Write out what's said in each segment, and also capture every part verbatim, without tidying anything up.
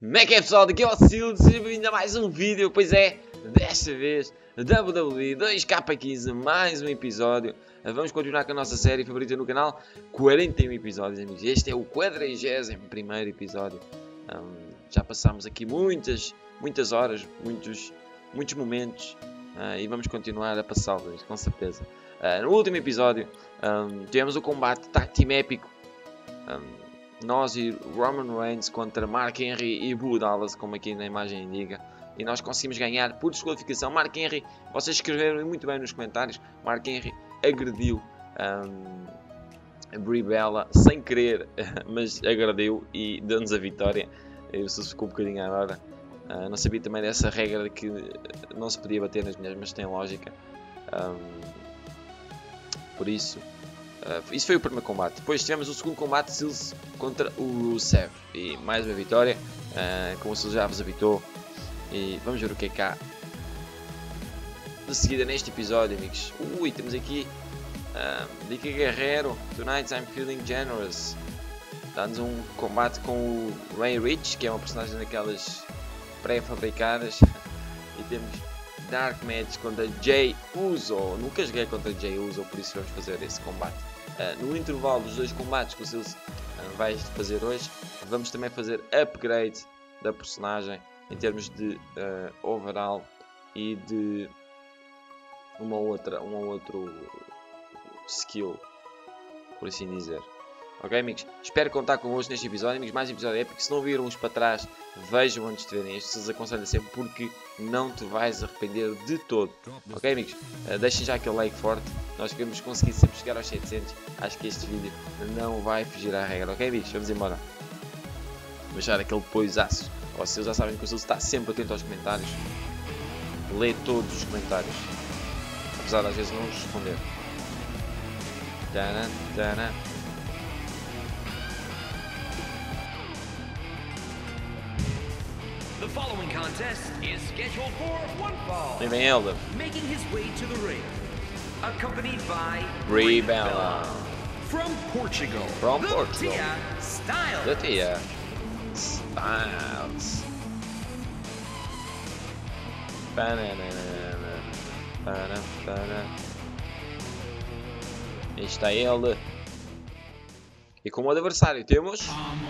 Como é que é, pessoal? Daqui é o Silvio, seja bem-vindo a mais um vídeo. Pois é, desta vez W W E dois K quinze, mais um episódio. Vamos continuar com a nossa série favorita no canal, quarenta e um episódios, amigos. Este é o quadragésimo primeiro episódio. um, Já passámos aqui muitas, muitas horas, muitos, muitos momentos, uh, e vamos continuar a passá-los, com certeza. uh, No último episódio um, tivemos o combate Tag Team épico, um, nós e Roman Reigns contra Mark Henry e Bo Dallas, como aqui na imagem indica, e nós conseguimos ganhar por desqualificação. Mark Henry, vocês escreveram muito bem nos comentários, Mark Henry agrediu um, a Brie Bella sem querer, mas agrediu e deu-nos a vitória. Eu só ficou um bocadinho à hora. Uh, não sabia também dessa regra de que não se podia bater nas mulheres, mas tem lógica. Um, por isso, uh, isso foi o primeiro combate. Depois tivemos o segundo combate, Sills contra o Rusev, e mais uma vitória, uh, como o Sills já vos habitou. E vamos ver o que é que há de seguida neste episódio, amigos. Ui, temos aqui uh, Vicky Guerrero, Tonight I'm Feeling Generous. Dá-nos um combate com o Ray Rich, que é uma personagem daquelas pré-fabricadas. E temos Dark Match contra Jay Uso. Nunca joguei contra Jay Uso, por isso vamos fazer esse combate. Uh, no intervalo dos dois combates que o Sills uh, vai fazer hoje, vamos também fazer upgrade da personagem em termos de uh, overall e de uma outra, um outro skill, por assim dizer. Ok, amigos? Espero contar convosco neste episódio, amigos. Mais episódio épico. Se não viram uns para trás, vejam antes de verem este. Se os aconselho sempre, porque não te vais arrepender de todo. Ok, amigos? Uh, deixem já aquele like forte. Nós queremos conseguir sempre chegar aos setecentos. Acho que este vídeo não vai fugir à regra. Ok, amigos? Vamos embora. Vou deixar aquele poisaço. Vocês já sabem que o Silvio está sempre atento aos comentários. Lê todos os comentários, apesar de às vezes não os responder. Tana, tana. The following contest is scheduled for one fall. Vem bem, Elder. Making his way to the ring, accompanied by Brie Bella. From Portugal. From the Portugal. Tia Styles. Da Tia Styles. Banana, banana, banana. Aí está ele. E como adversário temos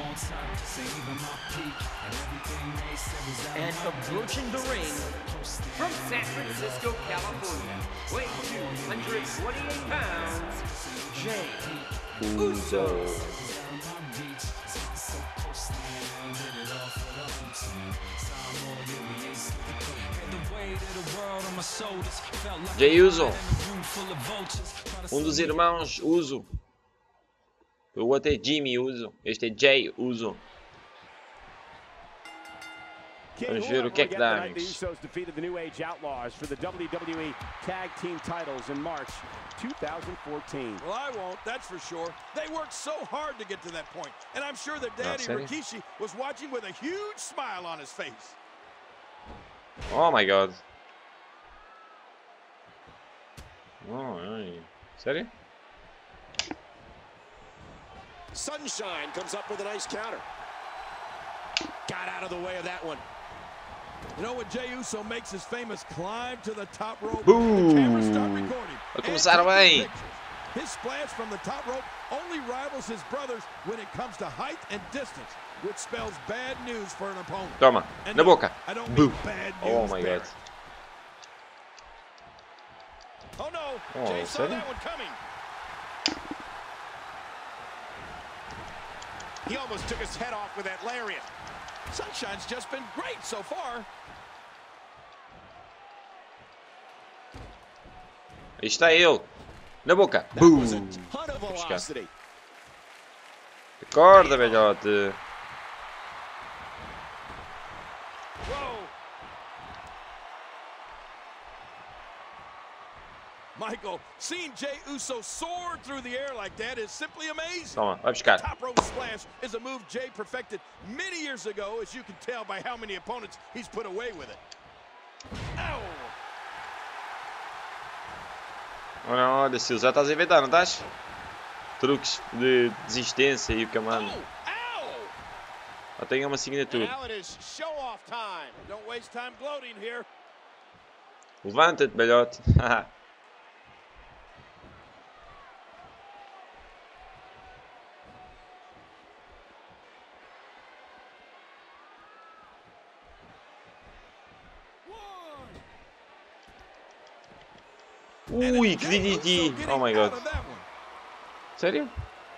And approaching the ring from San Francisco, California, weighing two hundred twenty-eight pounds, Jay Uso. Jay Uso, um dos irmãos Uso. O outro é Jimmy Uso, este é Jay Uso. Vamos ver o que é que dá, amigos. defeated the New Age Outlaws for the W W E Tag Team titles in March two thousand fourteen. Well, I won't, that's for sure. They worked so hard to get to that point, and I'm sure that Daddy sério? Rikishi was watching with a huge smile on his face. Oh my god. Oh, ai. Sério? Sunshine comes up with a nice counter. Got out of the way of that one. You know when Jay Uso makes his famous climb to the top rope, Boom. the cameras start recording. Vai começar bem. His splash from the top rope only rivals his brothers when it comes to height and distance, which spells bad news for an opponent. Toma, And na no, boca. I don't Boom. mean bad Oh news my there. god. Oh no, Oh, Jay saw sério? that one coming. He almost took his head off with that lariat. Sunshine's just been great so far. Aí está ele. Na boca. That Boom. was a ton of velocity. Acorda, velhote. Whoa. Michael, seeing Jay Uso soar through the air like that is simply amazing. Toma, vai buscar. Top rope splash is a move Jay perfected many years ago, as you can tell by how many opponents he's put away with it. Ow! Olha, olha, Silvio, já estás a inventar, não estás? Truques de desistência e o camando. Oh, ow! Ou tenho uma assinatura. Now it is show-off time. Don't waste time gloating here. Levanta-te, velhote. Ui, que D D T! Oh my god. Sério?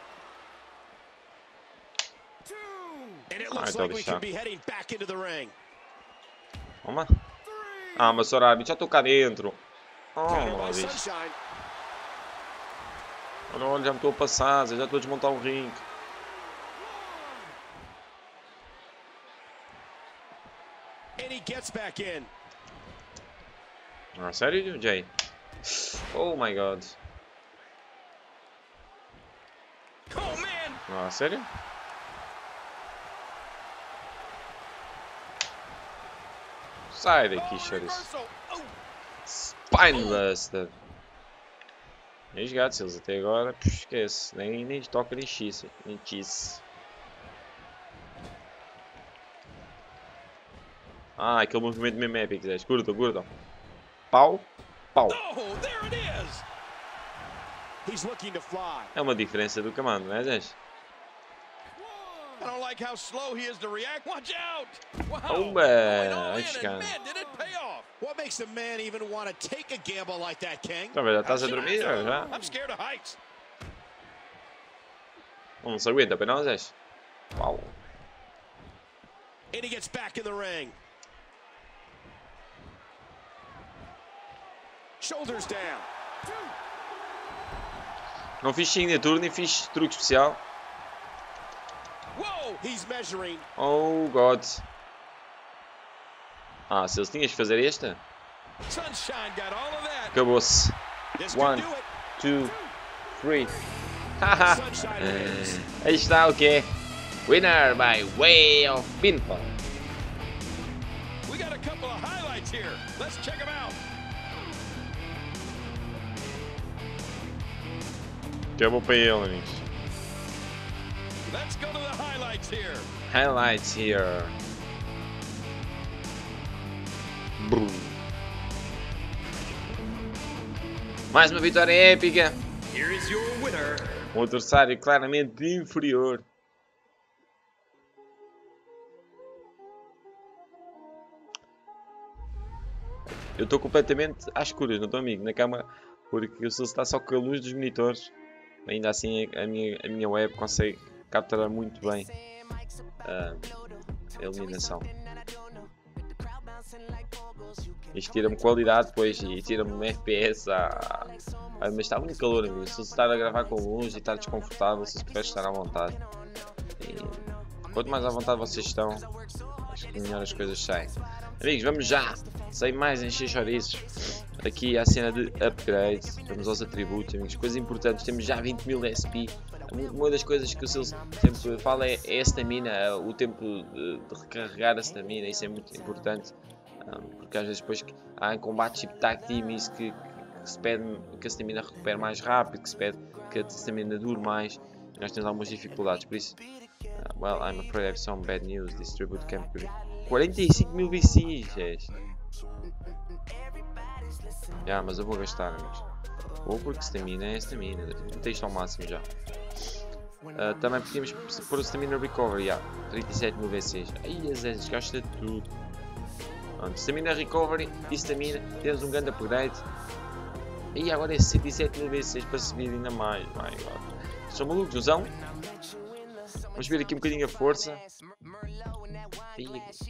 And it Ah, looks então like we deixa. could be heading back into the ring. Vamos lá. Ah, mas horário, já estou cá dentro. Counter Oh, by bicho. Sunshine. Olha, olha, já me estou a passar, já estou a desmontar o ringue. And he gets back in. Ah, sério, Jay? Oh my god. Oh, man. Ah, sério? Sai daqui, chouriço. Spinebuster. Os gatos, eles até agora, pux, esquece. Nem, nem toca nem xisse. Nem xisse. Ah, aquele movimento mesmo épico, Zé. Curtam, curtam. Pau, pau. Oh, there it is. He's looking to fly. É uma diferença do comando, não é, Zé? I don't like how slow he is to react. Watch out! Wow! Oh, Going man. all in, Acho and que- man, did it pay off! What makes a man even want to take a gamble like that, King? Então, já estás a dormir, já? I'm scared of heights. Não se aguenta, para não, Zé? Pau. And he gets back in the ring. Shoulders down. Não fiz signature, nem fiz truque especial. Whoa! He's measuring. Oh, God. Ah, se eles tinhas que fazer esta, Sunshine got all of that. acabou-se. This One. could do it. Two, three. Haha. Sunshine wins. Aí está o quê? Winner by way of pinfall. We got a couple of highlights here. Let's check them out. Acabou para ele, amigos. Let's go to the highlights here. Highlights here. Brum. Mais uma vitória épica. Here is your winner, Um adversário claramente inferior. Eu estou completamente às escuras, não estou, amigo, na cama, porque se está só com a luz dos monitores, ainda assim a minha, a minha web consegue capturar muito bem uh, a iluminação. Isto tira-me qualidade depois e tira-me um F P S. A... Ah, mas está muito calor, amigo. Se você estar a gravar com luz e estar desconfortável, se prefere estar à vontade. E quanto mais à vontade vocês estão, acho que melhor as coisas saem. Amigos, vamos já, sem mais encher chouriços, aqui à cena de upgrade. Vamos aos atributos, amigos. Coisas importantes, temos já vinte mil S P. Uma das coisas que o Sales sempre fala é, é a stamina, o tempo de, de recarregar a stamina. Isso é muito importante, porque às vezes depois há combates tipo tag team, isso que, que se pede que a stamina recupere mais rápido, que se pede que a stamina dure mais. Nós temos algumas dificuldades, por isso, uh, well, I'm afraid I have some bad news. This tribute camp quarenta e cinco mil V Cs, gente. Já, mas eu vou gastar, amigos. Vou porque stamina é stamina. Tem isto ao máximo já. Uh, também podíamos pôr o stamina recovery, já. trinta e sete mil V Cs. Ai, as vezes gasta tudo. Pronto, stamina recovery e stamina. Temos um grande upgrade. E agora é sessenta e sete mil V Cs para subir ainda mais. My God. São malucos, não são? Vamos ver aqui um bocadinho a força. E...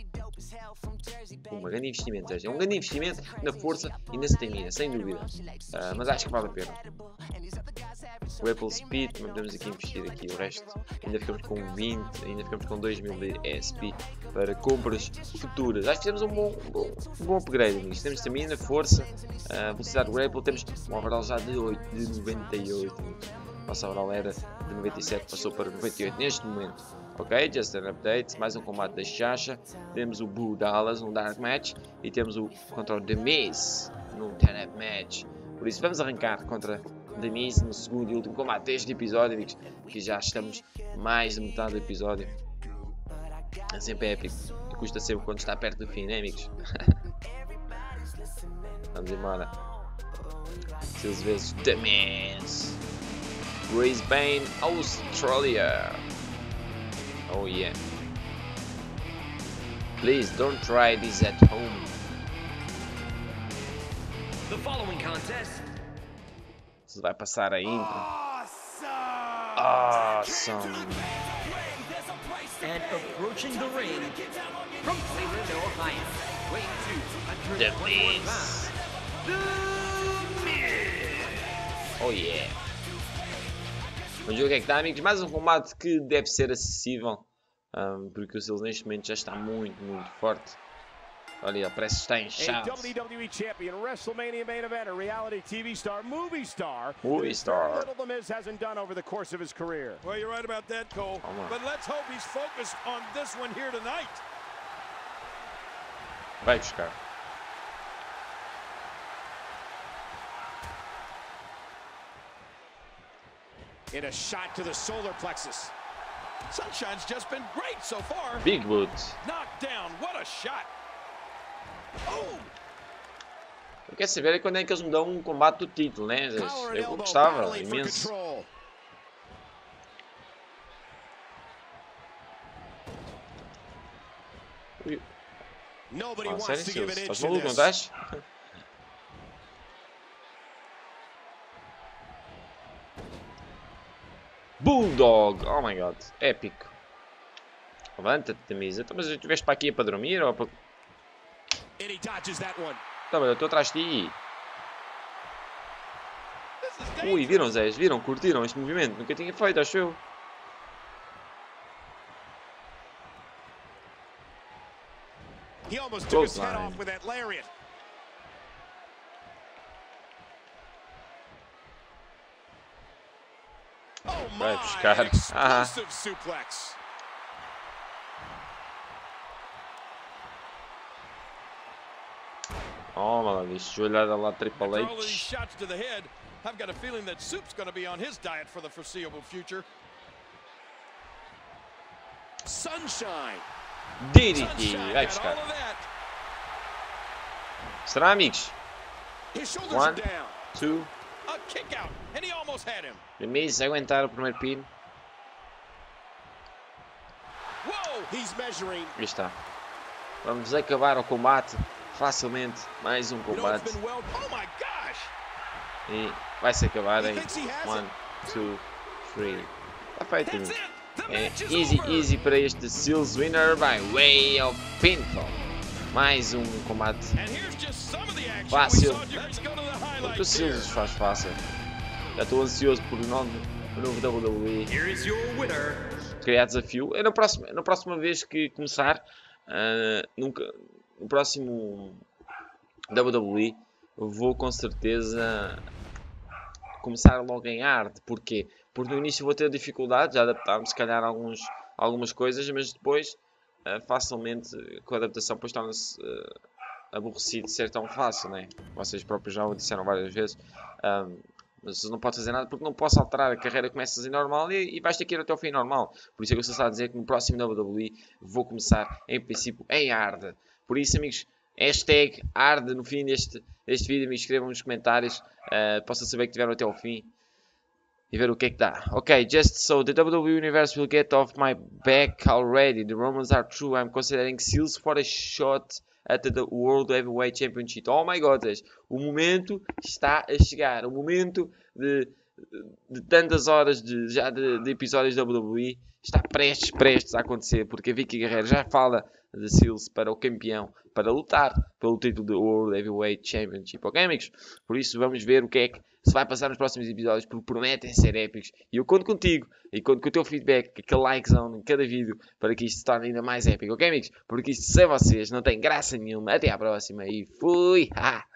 Um grande investimento, seja, um grande investimento na força e na stamina, sem dúvida. Uh, mas acho que vale a pena. O Apple Speed, mas podemos aqui investir aqui o resto. Ainda ficamos com vinte, ainda ficamos com dois mil de S P para compras futuras. Acho que temos um bom, um bom, um bom upgrade, amigos. Temos stamina, força, uh, velocidade do Apple. Temos um overall já de, oito, de noventa e oito. Amigos. Nossa overall era de noventa e sete, passou para noventa e oito neste momento. Ok, just an update, mais um combate da Sasha. Temos o Bo Dallas no Dark Match e temos o contra o The Miz no ten up Match. Por isso vamos arrancar contra The Miz no segundo e último combate deste episódio, amigos, que já estamos mais de metade do episódio. É sempre épico. E custa sempre quando está perto do fim, né, amigos? Vamos embora. Seis vezes The Miz. Brisbane, Australia. Oh yeah. Please don't try this at home. The following contest. Se vai passar a intro. Awesome. Awesome. And approaching the ring from Cleveland, Ohio, weighing two The hundred twenty-one Miz. pounds, The Miz. Oh yeah. Vamos ver o que é que dá, amigos. Mais um combate que deve ser acessível. Um, porque o Seals neste momento já está muito, muito forte. Olha, ele parece que está A inchado. W W E champion, WrestleMania main eventer, reality T V star, movie star. Movie There's star. very little The Miz hasn't done over the course of his career. Well, you're right about that, Cole. Come on. But let's hope he's focused on this one here tonight. Vai buscar. In a shot to the solar plexus. Sunshine's just been great so far. Big boot. Knocked down. What a shot. Oh, Eu quero saber é quando é que eles me dão um combate do título, né? Collar and Eu elbow gostava battling for imenso. control. Ui. Nobody Ah, wants sério, to give an Seals? inch Estás in maluco, não this. estás? Bulldog! Oh my god, épico. Levanta-te, Tamisa. Então, mas tu estiveste para aqui para dormir ou para... And he dodges that one. Tá, mas eu estou atrás de ti. this is Ui, dangerous. viram, Zés? Viram? Curtiram este movimento? Nunca tinha feito, acho eu. He almost took his head Clothesline. off with that lariat. Oh Vai my, buscar. an explosive suplex. Toma lá, bicho. Joelhada lá, Triple After all of these H. shots to the head, I've got a feeling that Soup's going to be on his diet for the foreseeable future. Sunshine. D D T. Sunshine Vai got buscar. all of that. Será, amigos? His shoulders One. are down. Two. A kick out, and he almost had him. The Miz aguentar o primeiro pin. Whoa! He's measuring. Aí está. Vamos acabar o combate facilmente. Mais um You know, it's combate. been well. Oh my gosh! E vai-se acabar He em thinks he has one, two, three. Está feito. That's it. The É match is easy, over. easy para este Seals winner by way of pinfall. Mais um combate. And here's just some of the action Fácil. we saw. Let's go to the Porque o highlights here. Seals faz fácil. Já estou ansioso por o novo, o novo W W E. Here is your winner. Criar desafio. Eu na próxima, na próxima vez que começar, uh, nunca, no próximo W W E, vou com certeza começar logo em arte. Porquê? Porque no início vou ter dificuldades a adaptar-me, se calhar, a alguns, algumas coisas, mas depois, uh, facilmente, com a adaptação, depois torna-se uh, aborrecido de ser tão fácil, né? Vocês próprios já o disseram várias vezes. Um, Mas não posso fazer nada porque não posso alterar. A carreira começa assim normal e, e vais ter que ir até o fim normal. Por isso é que eu estou a dizer que no próximo W W E vou começar, em princípio, em hard. Por isso, amigos, hashtag hard no fim deste, deste vídeo. Me escrevam nos comentários. Uh, possam saber que tiveram até o fim. E ver o que é que dá. Ok, just so the W W E Universe will get off my back already. The rumors are true. I'm considering Seals for a shot at the World Heavyweight Championship. Oh my god, o momento está a chegar. O momento de, de tantas horas de, já de, de episódios da W W E está prestes, prestes a acontecer. Porque a Vicky Guerreiro já fala de Seals para o campeão, para lutar pelo título do World Heavyweight Championship. Ok, amigos? Por isso vamos ver o que é que se vai passar nos próximos episódios, porque prometem ser épicos. E eu conto contigo, e conto com o teu feedback, aquele likezão em cada vídeo, para que isto se torne ainda mais épico. Ok, amigos? Porque isto sem vocês não tem graça nenhuma. Até à próxima e fui! Ha!